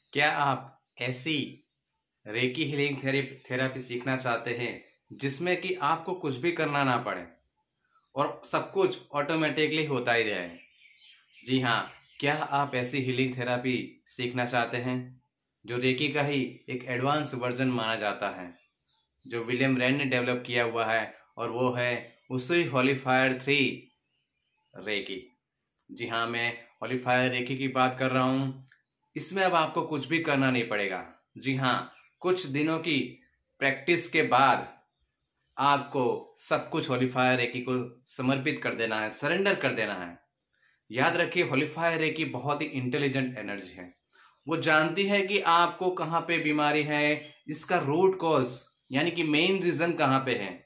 क्या आप ऐसी रेकी हीलिंग थेरेपी सीखना चाहते हैं जिसमें कि आपको कुछ भी करना ना पड़े और सब कुछ ऑटोमेटिकली होता ही रहे? जी हाँ, क्या आप ऐसी हीलिंग थेरेपी सीखना चाहते हैं जो रेकी का ही एक एडवांस वर्जन माना जाता है, जो विलियम रेन ने डेवलप किया हुआ है, और वो है उसी होली फायर 3 रेकी। जी हाँ, मैं होली फायर रेकी की बात कर रहा हूँ। इसमें अब आपको कुछ भी करना नहीं पड़ेगा। जी हाँ, कुछ दिनों की प्रैक्टिस के बाद आपको सब कुछ होली फायर रेकी को समर्पित कर देना है, सरेंडर कर देना है। याद रखिए, होली फायर रेकी बहुत ही इंटेलिजेंट एनर्जी है। वो जानती है कि आपको कहाँ पे बीमारी है, इसका रूट कॉज यानी कि मेन रीजन कहाँ पे है।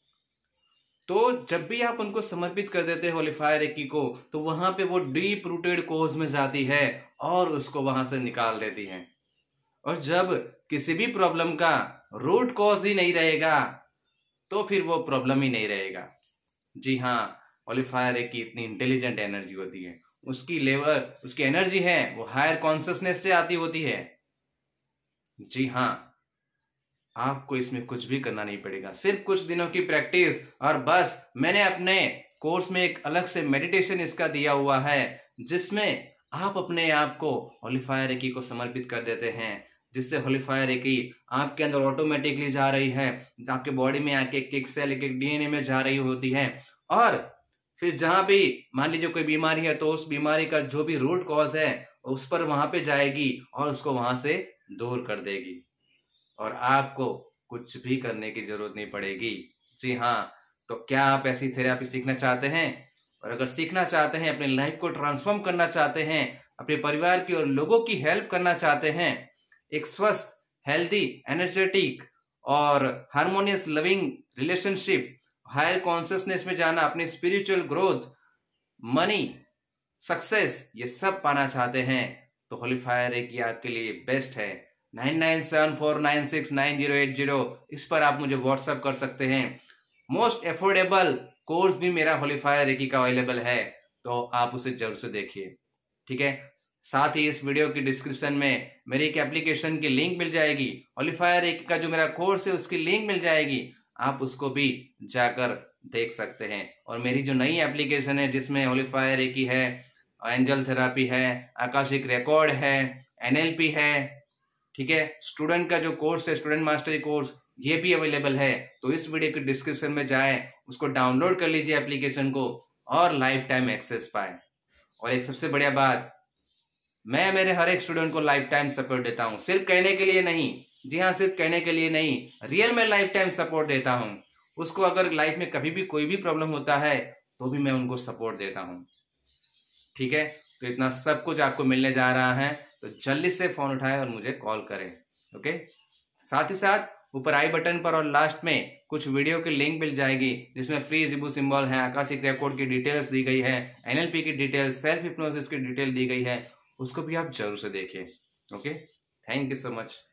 तो जब भी आप उनको समर्पित कर देते हैं होली फायर रेकी को, तो वहां पे वो डीप रूटेड कोज में जाती है और उसको वहां से निकाल देती है। और जब किसी भी प्रॉब्लम का रूट कॉज ही नहीं रहेगा तो फिर वो प्रॉब्लम ही नहीं रहेगा। जी हाँ, होली फायर रेकी इतनी इंटेलिजेंट एनर्जी होती है। उसकी लेवल, उसकी एनर्जी है वो हायर कॉन्शियसनेस से आती होती है। जी हाँ, आपको इसमें कुछ भी करना नहीं पड़ेगा, सिर्फ कुछ दिनों की प्रैक्टिस। और बस मैंने अपने कोर्स में एक अलग से मेडिटेशन इसका दिया हुआ है, जिसमें आप अपने आप को होली फायर रेकी को समर्पित कर देते हैं, जिससे होली फायर रेकी आपके अंदर ऑटोमेटिकली जा रही है, आपके बॉडी में आके एक एक सेल, एक एक डीएनए में जा रही होती है। और फिर जहां भी मान लीजिए कोई बीमारी है, तो उस बीमारी का जो भी रूट कॉज है उस पर वहां पे जाएगी और उसको वहां से दूर कर देगी, और आपको कुछ भी करने की जरूरत नहीं पड़ेगी। जी हाँ, तो क्या आप ऐसी थेरेपी सीखना चाहते हैं? और अगर सीखना चाहते हैं, अपनी लाइफ को ट्रांसफॉर्म करना चाहते हैं, अपने परिवार की और लोगों की हेल्प करना चाहते हैं, एक स्वस्थ, हेल्दी, एनर्जेटिक और harmonious living relationship, higher consciousness में जाना, अपनी स्पिरिचुअल ग्रोथ, मनी, सक्सेस, ये सब पाना चाहते हैं, तो होली फायर रेकी आपके लिए बेस्ट है। 9974969080, इस पर आप मुझे व्हाट्सएप कर सकते हैं। मोस्ट एफोर्डेबल कोर्स भी मेरा होली फायर रेकी का अवेलेबल है, तो आप उसे जरूर से देखिए। ठीक है, साथ ही इस वीडियो की डिस्क्रिप्शन में मेरी एक एप्लीकेशन की लिंक मिल जाएगी, होली फायर रेकी का जो मेरा कोर्स है उसकी लिंक मिल जाएगी, आप उसको भी जाकर देख सकते हैं। और मेरी जो नई एप्लीकेशन है, जिसमें होली फायर रेकी है, एंजल थेरापी है, आकाशिक रिकॉर्ड है, एनएलपी है, ठीक है, स्टूडेंट का जो कोर्स है, स्टूडेंट मास्टरी कोर्स, ये भी अवेलेबल है। तो इस वीडियो के डिस्क्रिप्शन में जाएं, उसको डाउनलोड कर लीजिए एप्लीकेशन को, और लाइफ टाइम एक्सेस पाए। और एक सबसे बढ़िया बात, मैं मेरे हर एक स्टूडेंट को लाइफ टाइम सपोर्ट देता हूं, सिर्फ कहने के लिए नहीं। जी हाँ, सिर्फ कहने के लिए नहीं, रियल में लाइफ टाइम सपोर्ट देता हूं। उसको अगर लाइफ में कभी भी कोई भी प्रॉब्लम होता है तो भी मैं उनको सपोर्ट देता हूं। ठीक है, तो इतना सब कुछ आपको मिलने जा रहा है, तो जल्दी से फोन उठाएं और मुझे कॉल करें। ओके, साथ ही साथ ऊपर आई बटन पर और लास्ट में कुछ वीडियो की लिंक मिल जाएगी, जिसमें फ्री जिबू सिंबल है, आकाशिक रिकॉर्ड की डिटेल्स दी गई है, एनएलपी की डिटेल्स, सेल्फ हिप्नोसिस की डिटेल दी गई है, उसको भी आप जरूर से देखिए। Okay, thank you so much.